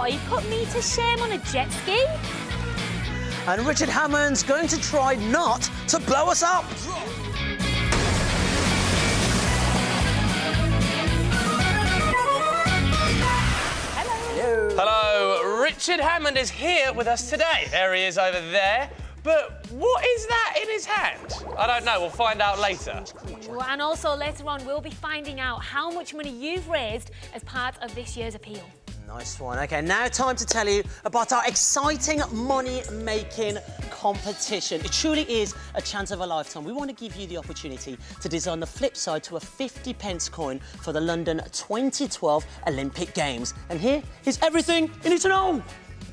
boy put me to shame on a jet ski? And Richard Hammond's going to try not to blow us up. Hello, Richard Hammond is here with us today. There he is over there. But what is that in his hand? I don't know, we'll find out later. And also later on, we'll be finding out how much money you've raised as part of this year's appeal. Nice one. OK, now time to tell you about our exciting money-making competition. It truly is a chance of a lifetime. We want to give you the opportunity to design the flip side to a 50p coin for the London 2012 Olympic Games. And here is everything you need to know.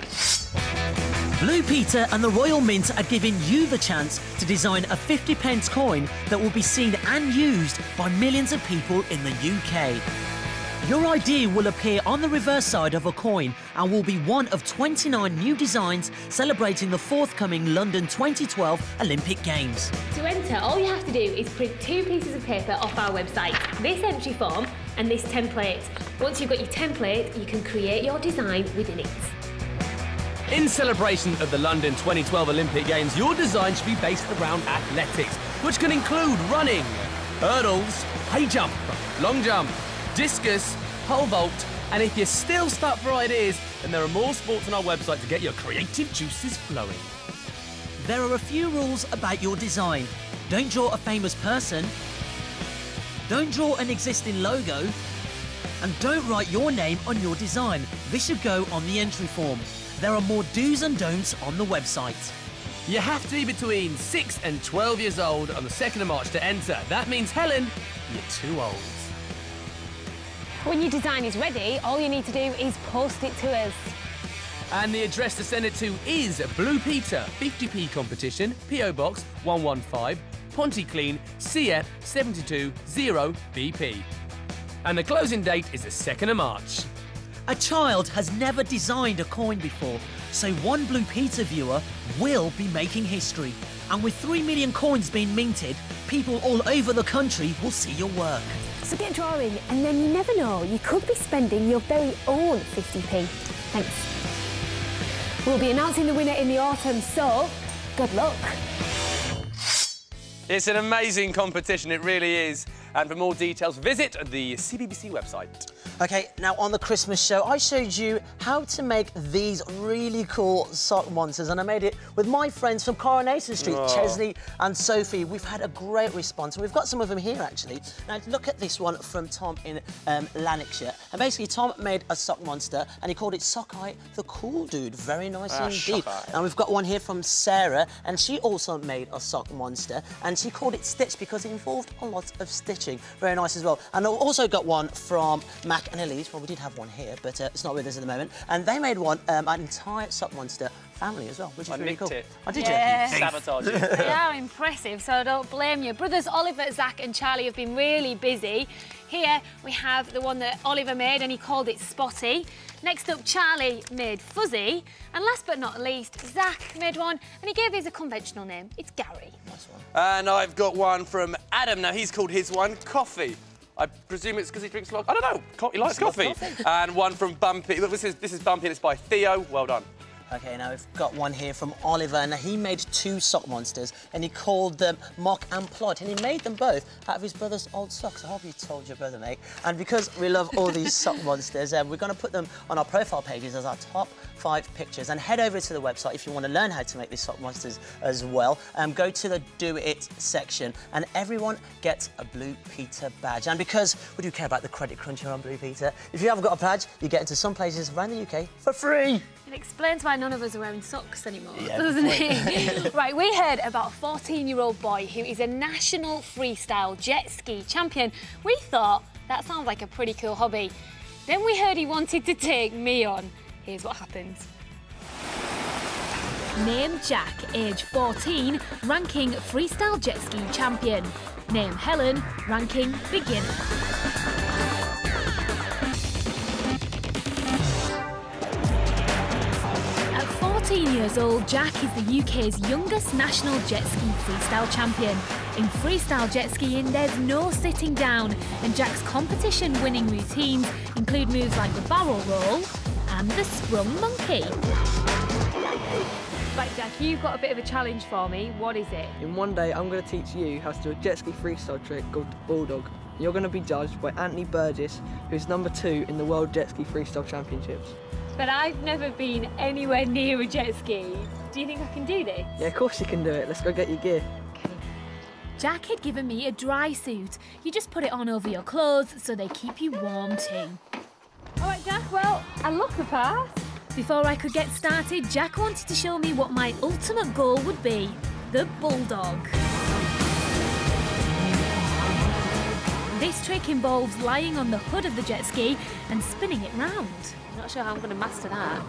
Blue Peter and the Royal Mint are giving you the chance to design a 50p coin that will be seen and used by millions of people in the UK. Your idea will appear on the reverse side of a coin and will be one of 29 new designs celebrating the forthcoming London 2012 Olympic Games. To enter, all you have to do is print 2 pieces of paper off our website, this entry form and this template. Once you've got your template, you can create your design within it. In celebration of the London 2012 Olympic Games, your design should be based around athletics, which can include running, hurdles, high jump, long jump, discus, pole vault, and if you're still stuck for ideas, then there are more sports on our website to get your creative juices flowing. There are a few rules about your design. Don't draw a famous person, don't draw an existing logo, and don't write your name on your design. This should go on the entry form. There are more do's and don'ts on the website. You have to be between 6 and 12 years old on the 2nd of March to enter. That means, Helen, you're too old. When your design is ready, all you need to do is post it to us. And the address to send it to is Blue Peter, 50p competition, PO Box 115, Pontyclean, CF 720BP. And the closing date is the 2nd of March. A child has never designed a coin before, so one Blue Peter viewer will be making history. And with 3 million coins being minted, people all over the country will see your work. So get drawing, and then you never know, you could be spending your very own 50p. Thanks. We'll be announcing the winner in the autumn, so good luck. It's an amazing competition, it really is. And for more details, visit the CBBC website. OK, now on the Christmas show, I showed you how to make these really cool sock monsters, and I made it with my friends from Coronation Street, Chesney and Sophie. We've had a great response, and we've got some of them here, actually. Now, look at this one from Tom in Lanarkshire. And basically, Tom made a sock monster, and he called it Sockeye the Cool Dude. Very nice indeed. Sockeye. And we've got one here from Sarah, and she also made a sock monster, and she called it Stitch because it involved a lot of stitching. Very nice as well. And I've also got one from Mac and Elise. Well, we did have one here, but it's not with us at the moment. And they made one, an entire sock monster family as well, which is really cool. It. I did, yeah. you? Sabotage it. They are impressive, so I don't blame you. Brothers Oliver, Zach and Charlie have been really busy. Here we have the one that Oliver made, and he called it Spotty. Next up, Charlie made Fuzzy. And last but not least, Zach made one, and he gave his a conventional name. It's Gary. Nice one. And I've got one from Adam. Now, he's called his one Coffee. I presume it's because he drinks a lot. I don't know. He likes coffee. And one from Bumpy. Look, this is Bumpy, and it's by Theo. Well done. OK, now we've got one here from Oliver, and he made 2 sock monsters, and he called them Mock and Plod, and he made them both out of his brother's old socks. I hope you told your brother, mate. And because we love all these sock monsters, we're going to put them on our profile pages as our top 5 pictures. And head over to the website if you want to learn how to make these sock monsters as well. Go to the Do It section, and everyone gets a Blue Peter badge. And because we do care about the credit crunch here on Blue Peter, if you haven't got a badge, you get into some places around the UK for free. It explains why none of us are wearing socks anymore, doesn't it? Right, we heard about a 14-year-old boy who is a national freestyle jet ski champion. We thought that sounds like a pretty cool hobby. Then we heard he wanted to take me on. Here's what happened. Name Jack, age 14, ranking freestyle jet ski champion. Name Helen, ranking beginner. At 14 years old, Jack is the UK's youngest national jet ski freestyle champion. In freestyle jet skiing, there's no sitting down, and Jack's competition-winning routines include moves like the barrel roll and the Sprung Monkey. Right, Jack, you've got a bit of a challenge for me. What is it? In one day, I'm going to teach you how to do a jet ski freestyle trick called the Bulldog. You're going to be judged by Anthony Burgess, who's #2 in the World Jet Ski Freestyle Championships. But I've never been anywhere near a jet ski. Do you think I can do this? Yeah, of course you can do it. Let's go get your gear. Okay. Jack had given me a dry suit. You just put it on over your clothes so they keep you warm too. All right, Jack, well, I look the part. Before I could get started, Jack wanted to show me what my ultimate goal would be, the Bulldog. This trick involves lying on the hood of the jet ski and spinning it round. I'm not sure how I'm going to master that.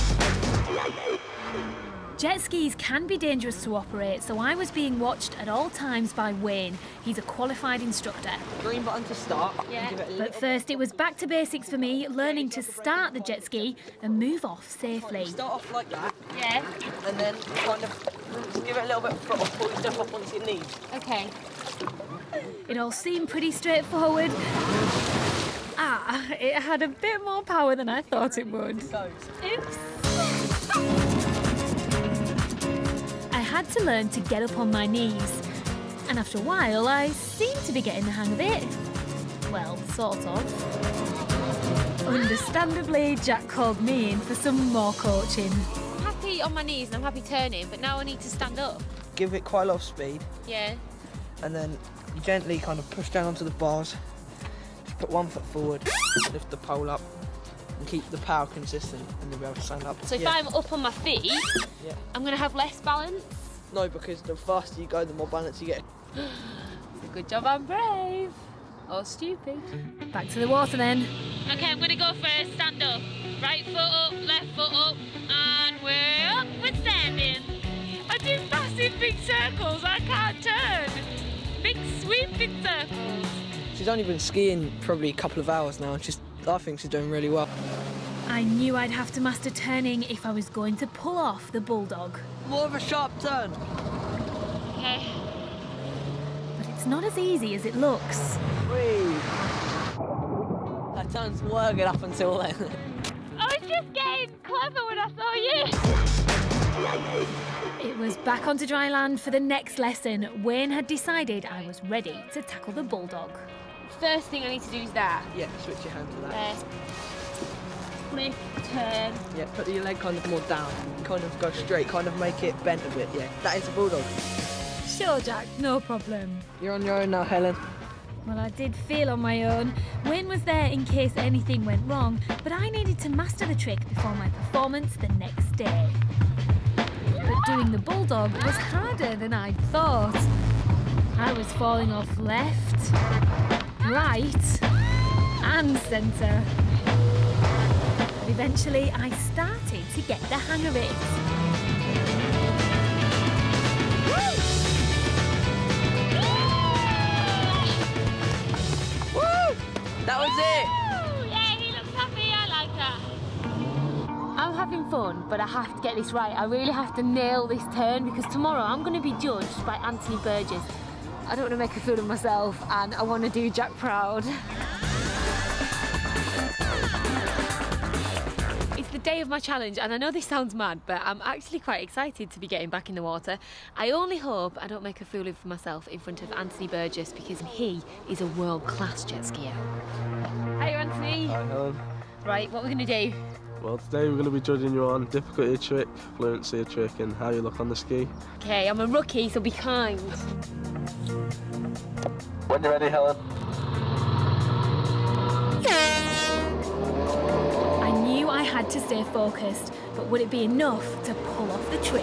Jet skis can be dangerous to operate, so I was being watched at all times by Wayne. He's a qualified instructor. Green button to start. Yeah. But first, it was back to basics for me, learning to start the jet ski and move off safely. Start off like that. Yeah. And then kind of just give it a little bit of throttle before you step up onto your knees. Okay. It all seemed pretty straightforward. Ah, it had a bit more power than I thought it would. Oops. I had to learn to get up on my knees, and after a while I seemed to be getting the hang of it. Well, sort of. Understandably, Jack called me in for some more coaching. I'm happy on my knees and I'm happy turning, but now I need to stand up. Give it quite a lot of speed, Yeah. and then you gently kind of push down onto the bars. Just put one foot forward, lift the pole up, and keep the power consistent, and you'll be able to stand up. So if I'm up on my feet, Yeah. I'm going to have less balance. No, because the faster you go, the more balance you get. Good job I'm brave. Or stupid. Back to the water then. Okay, I'm going to go first. Stand up. Right foot up, left foot up, and we're up. We're standing. I do massive big circles. I can't turn. Big sweeping circles. She's only been skiing probably a couple of hours now, and I think she's doing really well. I knew I'd have to master turning if I was going to pull off the Bulldog. More of a sharp turn. Okay. But it's not as easy as it looks. Whee. That turn's working up until then. I was just getting clever when I saw you. It was back onto dry land for the next lesson. Wayne had decided I was ready to tackle the Bulldog. First thing I need to do is that. Yeah, switch your hand to that. Lift, turn. Yeah, put your leg kind of more down. Kind of go straight, kind of make it bent a bit, yeah. That is a Bulldog. Sure, Jack, no problem. You're on your own now, Helen. Well, I did feel on my own. Wayne was there in case anything went wrong, but I needed to master the trick before my performance the next day. But doing the Bulldog was harder than I'd thought. I was falling off left, right, and centre. But eventually, I started to get the hang of it. Woo! That was it! Oh, yeah, he looks happy. I like that. I'm having fun, but I have to get this right. I really have to nail this turn because tomorrow I'm going to be judged by Anthony Burgess. I don't want to make a fool of myself and I want to do Jack proud. It's the day of my challenge and I know this sounds mad, but I'm actually quite excited to be getting back in the water. I only hope I don't make a fool of myself in front of Anthony Burgess because he is a world-class jet skier. Hi, Anthony. Hi, Helen. Right, what we're going to do? Well, today we're going to be judging you on difficulty of trick, fluency of trick, and how you look on the ski. Okay, I'm a rookie, so be kind. When you're ready, Helen. I knew I had to stay focused, but would it be enough to pull off the trick?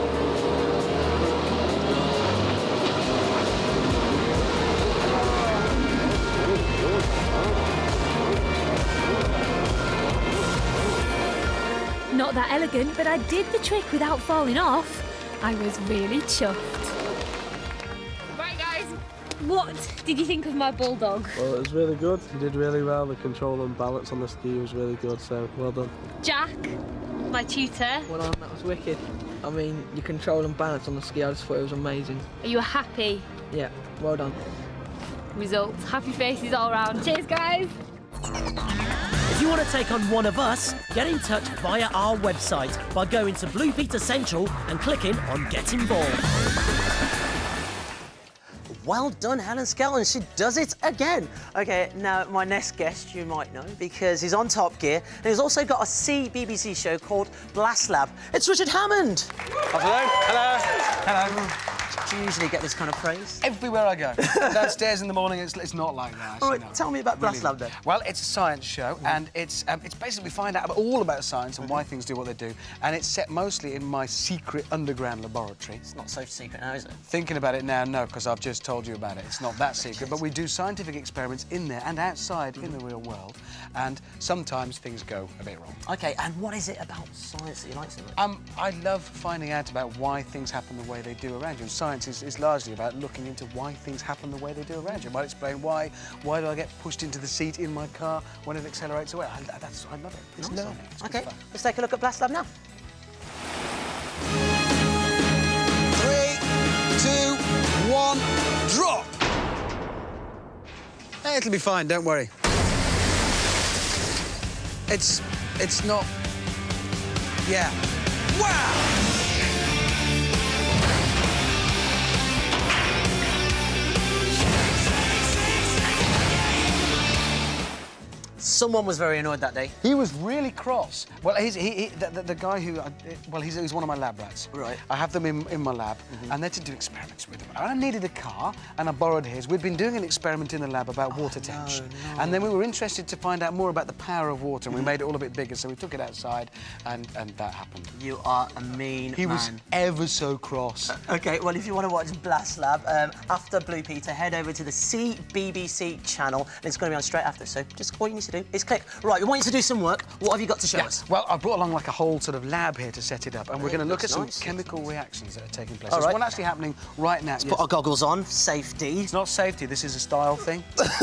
Not that elegant, but I did the trick without falling off. I was really chuffed. Right, guys, what did you think of my Bulldog? Well, it was really good. You did really well. The control and balance on the ski was really good, so well done. Jack, my tutor, Well done, that was wicked. I mean, your control and balance on the ski, I just thought it was amazing. are you happy? Yeah, well done. Results, happy faces all round. Cheers, guys. If you want to take on one of us, get in touch via our website by going to Blue Peter Central and clicking on Get Involved. Well done, Helen Skelton. She does it again. OK, now, my next guest you might know because he's on Top Gear and he's also got a BBC show called Blast Lab. It's Richard Hammond. Hello. Hello. Hello. Do you usually get this kind of praise? Everywhere I go. Downstairs in the morning, it's not like that. All right, tell me about Blast Lab then. Well, it's a science show, and it's basically we find out all about science and why things do what they do, and it's set mostly in my secret underground laboratory. It's not so secret now, is it? Thinking about it now, no, because I've just told you about it. It's not that secret, but we do scientific experiments in there and outside in the real world, and sometimes things go a bit wrong. OK, and what is it about science that you like so much? I love finding out about why things happen the way they do around you. And science is largely about looking into why things happen the way they do around you. It might explain why do I get pushed into the seat in my car when it accelerates away. I love it. It's Nice. learning. It's OK, good fun. let's take a look at Blast Lab now. 3, 2, 1, drop! Hey, it'll be fine, don't worry. It's not... Yeah. Wow! Someone was very annoyed that day. He was really cross. Well, the guy who... he's one of my lab rats. Right. I have them in my lab, and they're to do experiments with them. I needed a car, and I borrowed his. We'd been doing an experiment in the lab about water tension. No. And then we were interested to find out more about the power of water, and we made it all a bit bigger, so we took it outside, and that happened. You are a mean man. He was ever so cross. OK, well, if you want to watch Blast Lab, after Blue Peter, head over to the CBBC channel, and it's going to be on straight after, so just all you need to do is click. Right, we want you to do some work. What have you got to show us? Well, I brought along like a whole sort of lab here to set it up, and we're going to look at some chemical reactions that are taking place. There's one actually happening right now. Let's put our goggles on. Safety. It's not safety, this is a style thing.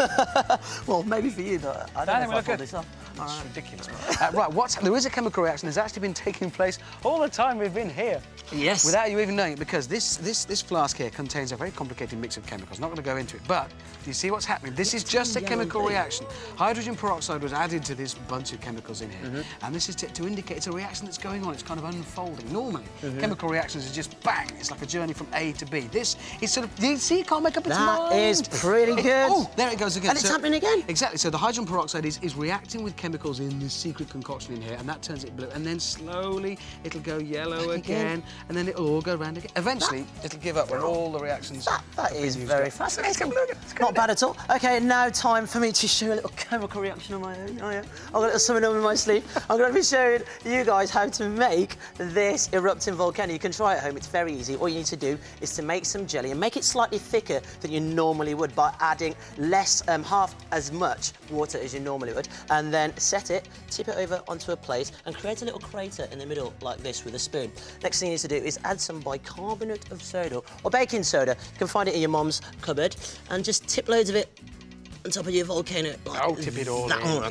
Well, maybe for you, but I don't know if I pull this off. It's ridiculous. Right, there is a chemical reaction that's actually been taking place all the time we've been here. Yes. Without you even knowing it, because this flask here contains a very complicated mix of chemicals. I'm not going to go into it, but do you see what's happening? This is just a chemical reaction. Hydrogen peroxide was added to this bunch of chemicals in here, and this is to indicate it's a reaction that's going on. It's kind of unfolding. Normally, chemical reactions are just bang. It's like a journey from A to B. This is sort of, you see, it can't make up its mind. That is pretty good. Oh, there it goes again. And it's happening again. Exactly. So the hydrogen peroxide is reacting with chemicals in this secret concoction in here, and that turns it blue, and then slowly it'll go yellow again, and then it'll all go round again. Eventually, it'll give up when all the reactions... That is very fascinating. Not bad at all. OK, now time for me to show you a little chemical reaction on my own. Oh, yeah. I've got something on my sleeve. I'm going to be showing you guys how to make this erupting volcano. You can try it at home. It's very easy. All you need to do is to make some jelly and make it slightly thicker than you normally would by adding half as much water as you normally would, and then set it, tip it over onto a plate, and create a little crater in the middle like this with a spoon. Next thing you need to do is add some bicarbonate of soda or baking soda. You can find it in your mum's cupboard, and just tip loads of it on top of your volcano. Oh, tip it all in. Oh,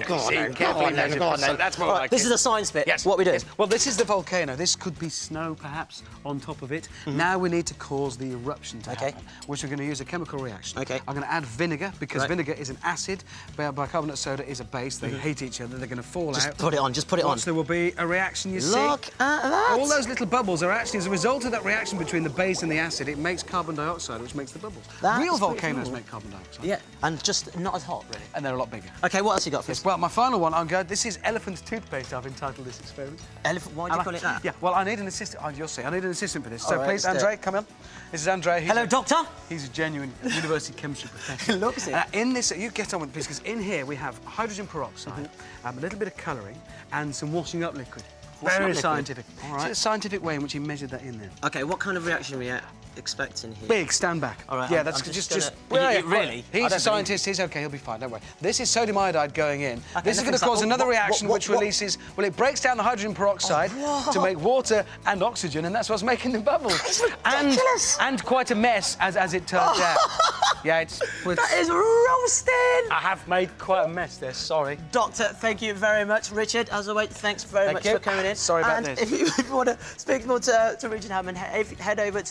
go on then. That's more like This is the science bit. Yes. What we do. Yes. Well, this is the volcano. This could be snow, perhaps, on top of it. Now we need to cause the eruption to happen, which we're going to use a chemical reaction. I'm going to add vinegar, because vinegar is an acid, bicarbonate soda is a base. They hate each other. They're going to fall out. Just put it on. Just put it on. There will be a reaction, you see. Look at that. All those little bubbles are actually, as a result of that reaction between the base and the acid, it makes carbon dioxide, which makes the bubbles. Real volcanoes make carbon dioxide. Yeah, and just not as hot. Really. And they're a lot bigger. OK, what else you got for us? Well, my final one, this is elephant toothpaste. I've entitled this experiment. Elephant? Why do you call it that? Yeah, well, I need an assistant. Oh, you'll see. I need an assistant for this. So right, please, Andre, come in. This is Andre. Hello, doctor. He's a genuine university chemistry professor. Looks it. In this, you get on with it, please, because in here we have hydrogen peroxide, a little bit of colouring, and some washing up liquid. Very scientific. All right. It's a scientific way in which he measured that in there. OK, what kind of reaction are we expecting here? Big, stand back. All right, yeah, I'm that's just really? He's a scientist, he's OK, he'll be fine, don't worry. This is sodium iodide going in. Okay, this is going to cause another reaction which releases... Well, it breaks down the hydrogen peroxide to make water and oxygen, and that's what's making the bubbles. It's ridiculous! And quite a mess, as it turns out. Yeah, it's... That is roasting! I have made quite a mess there, sorry. Doctor, thank you very much. Richard, as always, thanks very much for coming in. Sorry about this. And if you want to speak more to Richard Hammond, head over to the website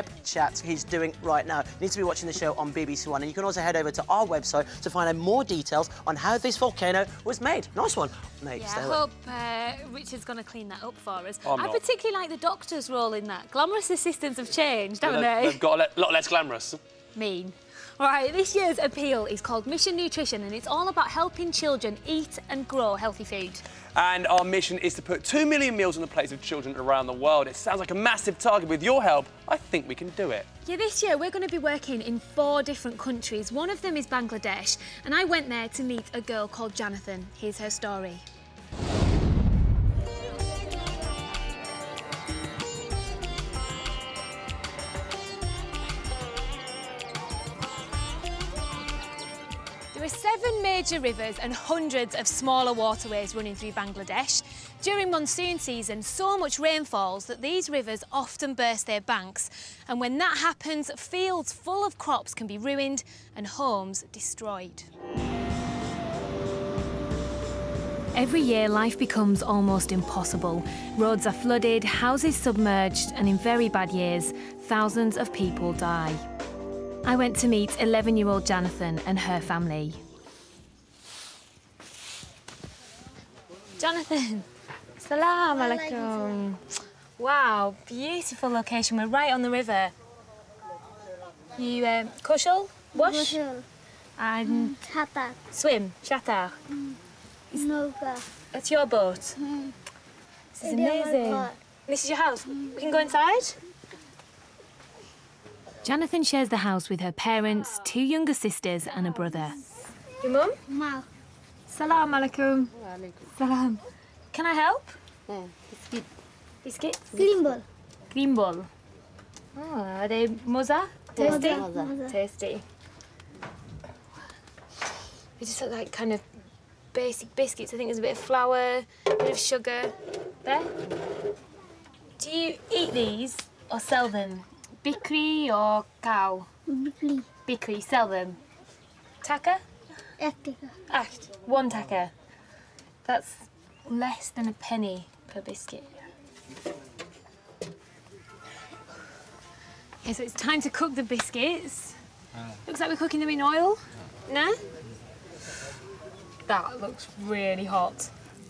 web chat he's doing right now. You need to be watching the show on BBC One, and you can also head over to our website to find out more details on how this volcano was made. Nice one, mate. Yeah, I hope Richard's going to clean that up for us. I'm I not. particularly like the doctor's role in that. Glamorous assistants have changed, haven't they? They've got a lot less glamorous. Mean. Right, this year's appeal is called Mission Nutrition, and it's all about helping children eat and grow healthy food. And our mission is to put 2 million meals on the plates of children around the world. It sounds like a massive target. With your help, I think we can do it. Yeah, this year we're going to be working in 4 different countries. One of them is Bangladesh, and I went there to meet a girl called Jonathan. Here's her story. There are 7 major rivers and hundreds of smaller waterways running through Bangladesh. During monsoon season, so much rain falls that these rivers often burst their banks. And when that happens, fields full of crops can be ruined and homes destroyed. Every year, life becomes almost impossible. Roads are flooded, houses submerged, and in very bad years, thousands of people die. I went to meet 11-year-old Jonathan and her family. Jonathan, salam alaikum. Wow, beautiful location. We're right on the river. You kushal, wash, and swim, shatar. That's your boat. This is amazing. This is your house. We can go inside. Jonathan shares the house with her parents, 2 younger sisters and a brother. Your mum? Ma. Salam alaikum. Salam. Can I help? Biscuit. Biscuits? Green ball. Green ball. Oh, are they moza? Tasty? Moza. Tasty. They just look like kind of basic biscuits. I think there's a bit of flour, a bit of sugar. There. Do you eat these or sell them? Bikri or cow? Bikri. Bikri, sell them. Taka? Acht. 1 taka. That's less than a penny per biscuit. Okay, so it's time to cook the biscuits. Looks like we're cooking them in oil. No? That looks really hot.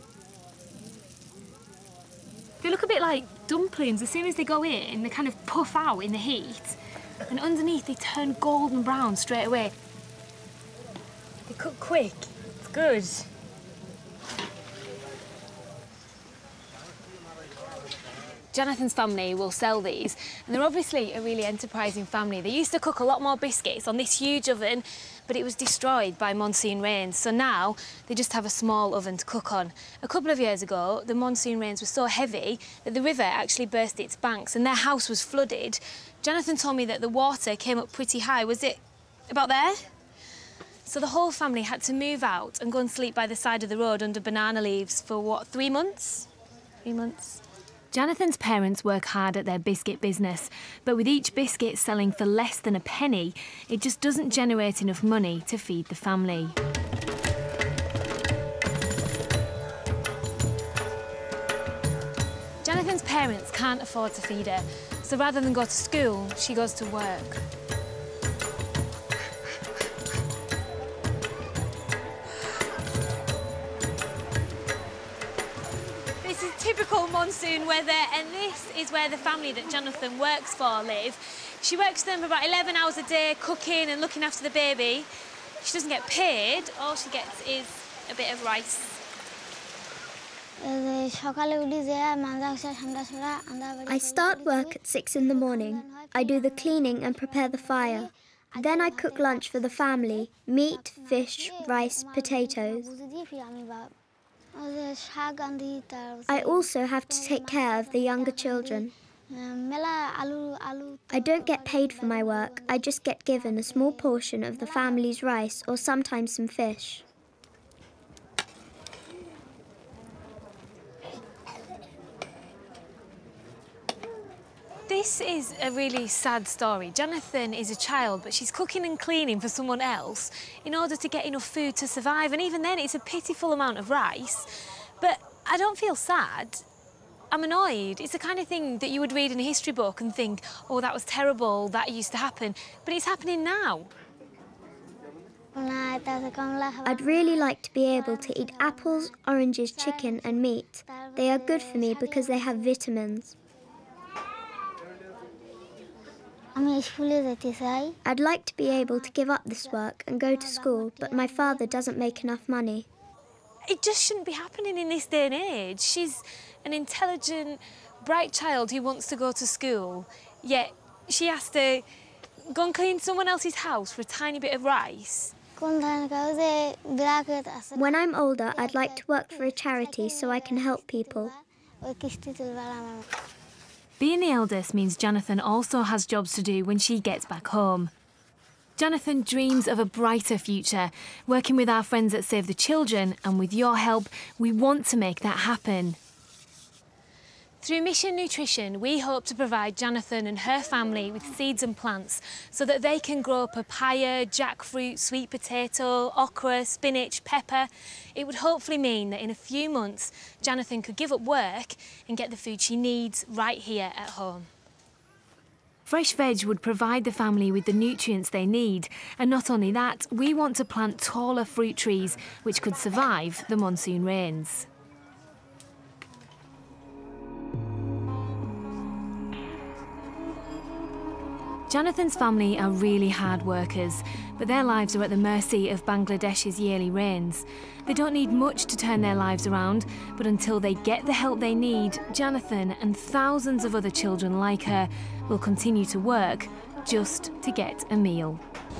They look a bit like dumplings. As soon as they go in, they kind of puff out in the heat. And underneath, they turn golden brown straight away. They cook quick. It's good. Jonathan's family will sell these, and they're obviously a really enterprising family. They used to cook a lot more biscuits on this huge oven, but it was destroyed by monsoon rains, so now they just have a small oven to cook on. A couple of years ago, the monsoon rains were so heavy that the river actually burst its banks and their house was flooded. Jonathan told me that the water came up pretty high. Was it about there? So the whole family had to move out and go and sleep by the side of the road under banana leaves for, what, 3 months? 3 months. Jonathan's parents work hard at their biscuit business, but with each biscuit selling for less than a penny, it just doesn't generate enough money to feed the family. Jonathan's parents can't afford to feed her, so rather than go to school, she goes to work. This is typical monsoon weather, and this is where the family that Jonathan works for live. She works for them for about 11 hours a day, cooking and looking after the baby. She doesn't get paid, all she gets is a bit of rice. I start work at 6 in the morning. I do the cleaning and prepare the fire. Then I cook lunch for the family: meat, fish, rice, potatoes. I also have to take care of the younger children. I don't get paid for my work. I just get given a small portion of the family's rice or sometimes some fish. This is a really sad story. Jonathan is a child, but she's cooking and cleaning for someone else in order to get enough food to survive, and even then it's a pitiful amount of rice. But I don't feel sad. I'm annoyed. It's the kind of thing that you would read in a history book and think, oh, that was terrible, that used to happen. But it's happening now. I'd really like to be able to eat apples, oranges, chicken and meat. They are good for me because they have vitamins. I'd like to be able to give up this work and go to school, but my father doesn't make enough money. It just shouldn't be happening in this day and age. She's an intelligent, bright child who wants to go to school, yet she has to go and clean someone else's house for a tiny bit of rice. When I'm older, I'd like to work for a charity so I can help people. Being the eldest means Jonathan also has jobs to do when she gets back home. Jonathan dreams of a brighter future, working with our friends at Save the Children, and with your help, we want to make that happen. Through Mission Nutrition, we hope to provide Jonathan and her family with seeds and plants so that they can grow papaya, jackfruit, sweet potato, okra, spinach, pepper. It would hopefully mean that in a few months, Jonathan could give up work and get the food she needs right here at home. Fresh Veg would provide the family with the nutrients they need, and not only that, we want to plant taller fruit trees which could survive the monsoon rains. Jonathan's family are really hard workers, but their lives are at the mercy of Bangladesh's yearly rains. They don't need much to turn their lives around, but until they get the help they need, Jonathan and thousands of other children like her will continue to work just to get a meal.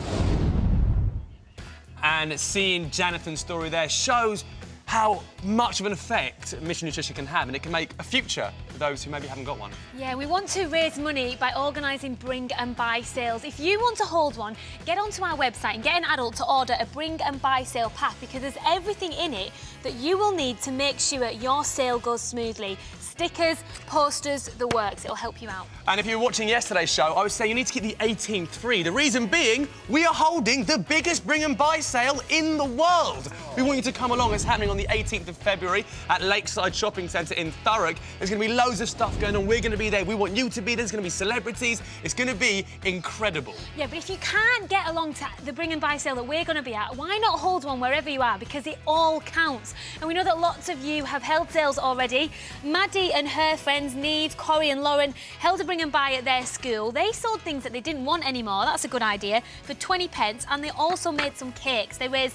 And seeing Jonathan's story there shows how much of an effect Mission Nutrition can have, and it can make a future for those who maybe haven't got one. Yeah, we want to raise money by organising bring and buy sales. If you want to hold one, get onto our website and get an adult to order a bring and buy sale pack, because there's everything in it that you will need to make sure your sale goes smoothly. Stickers, posters, the works. It'll help you out. And if you were watching yesterday's show, I would say you need to keep the 18th free. The reason being, we are holding the biggest bring and buy sale in the world. We want you to come along. It's happening on the 18th of February at Lakeside Shopping Centre in Thurrock. There's going to be loads of stuff going on. We're going to be there. We want you to be there. There's going to be celebrities. It's going to be incredible. Yeah, but if you can't get along to the bring and buy sale that we're going to be at, why not hold one wherever you are? Because it all counts. And we know that lots of you have held sales already. Maddie and her friends, Neve, Corrie and Lauren, held a bring and buy at their school. They sold things that they didn't want anymore, that's a good idea, for 20 pence, and they also made some cakes. They raised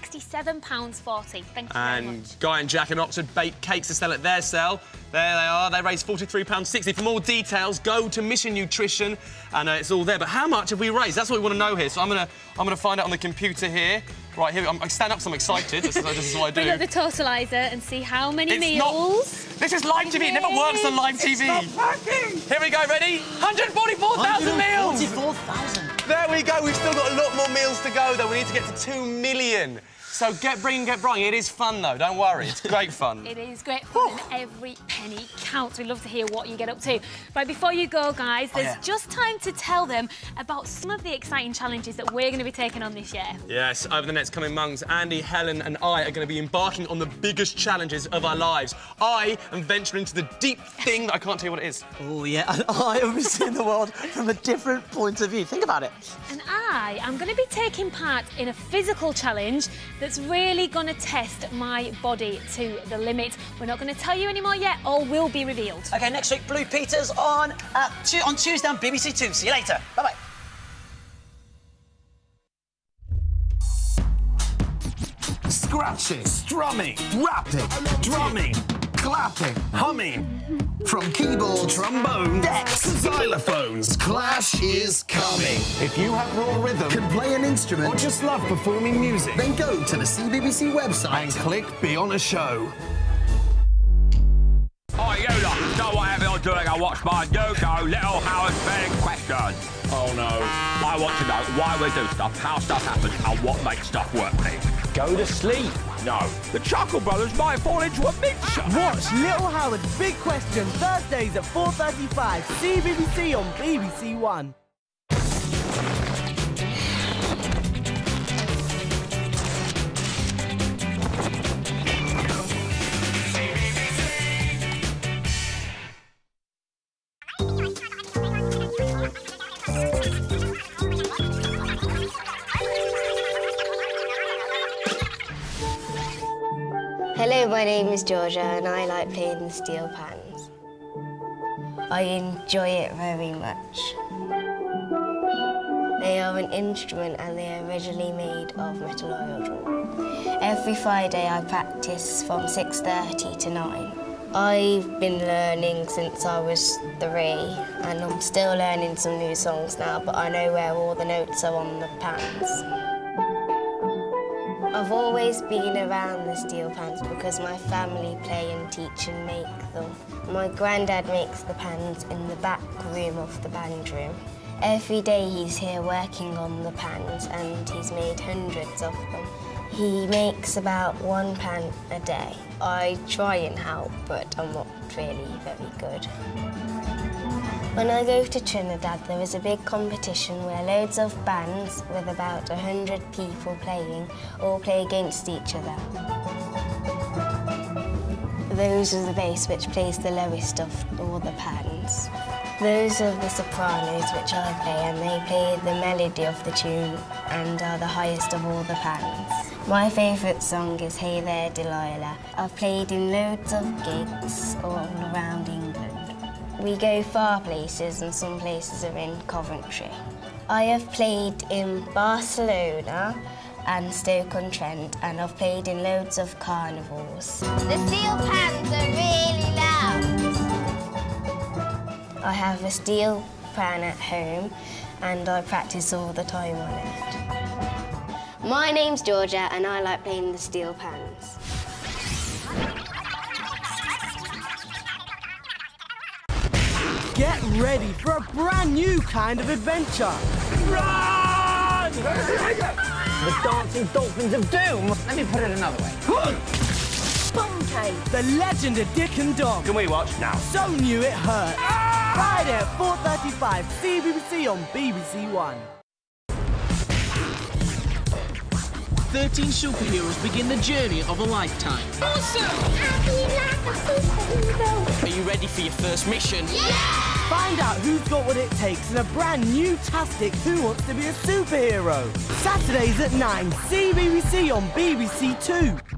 £67.40. Thank you very much. And Guy and Jack in Oxford baked cakes to sell at their sale. There they are. They raised £43.60. For more details, go to Mission Nutrition, and it's all there. But how much have we raised? That's what we want to know here. So I'm gonna find it on the computer here. Right, here, I stand up so I'm excited. This is what I do. Bring up the totaliser and see how many meals. This is live TV. It never works on live TV. It's not working. Here we go, ready? 144,000 meals. 144,000. There we go. We've still got a lot more meals to go, though. We need to get to 2 million. So get bring, get brung. It is fun, though. Don't worry. It's great fun. It is great fun, and every penny counts. We'd love to hear what you get up to. Right, before you go, guys, there's just time to tell them about some of the exciting challenges that we're going to be taking on this year. Yes, over the next coming months, Andy, Helen and I are going to be embarking on the biggest challenges of our lives. I am venturing into the deep thing that I can't tell you what it is. Oh, yeah, and I am seeing the world from a different point of view. Think about it. And I am going to be taking part in a physical challenge that's really going to test my body to the limit. We're not going to tell you any more yet. All will be revealed. OK, next week, Blue Peter's on Tuesday on BBC Two. See you later. Bye-bye. Scratching, strumming, rapping, drumming, clapping, humming. From keyboard, trombone, decks, xylophones, Clash is coming. If you have raw rhythm, can play an instrument, or just love performing music, then go to the CBBC website and click Be On A Show. Oh, you lot, know whatever you're doing, I watch my new go, Little Howard Big Questions. Oh, no. I want to know why we do stuff, how stuff happens, and what makes stuff work, please. Go to sleep. No. The Chuckle Brothers might fall into a mixture. Watch Little Howard's Big Question Thursdays at 4:35, CBBC on BBC One. Hello, my name is Georgia and I like playing the steel pans. I enjoy it very much. They are an instrument and they are originally made of metal oil drum. Every Friday I practice from 6:30 to 9. I've been learning since I was 3 and I'm still learning some new songs now, but I know where all the notes are on the pans. I've always been around the steel pans because my family play and teach and make them. My granddad makes the pans in the back room of the band room. Every day he's here working on the pans and he's made hundreds of them. He makes about 1 pan a day. I try and help, but I'm not really very good. When I go to Trinidad, there is a big competition where loads of bands with about 100 people playing all play against each other. Those are the bass, which plays the lowest of all the pans. Those are the sopranos, which I play, and they play the melody of the tune and are the highest of all the pans. My favourite song is Hey There Delilah. I've played in loads of gigs all around England. We go far places and some places are in Coventry. I have played in Barcelona and Stoke-on-Trent and I've played in loads of carnivals. The steel pans are really loud. I have a steel pan at home and I practice all the time on it. My name's Georgia and I like playing the steel pans. Get ready for a brand new kind of adventure. Run! The dancing dolphins of doom. Let me put it another way. Bunkay, the legend of Dick and Dom. Can we watch now? So new it hurts. Friday at 4:35, CBBC on BBC One. 13 superheroes begin the journey of a lifetime. Awesome! I'll be like a superhero. Are you ready for your first mission? Yeah! Find out who's got what it takes in a brand new tastic Who Wants to Be a Superhero? Saturdays at 9, CBBC on BBC Two.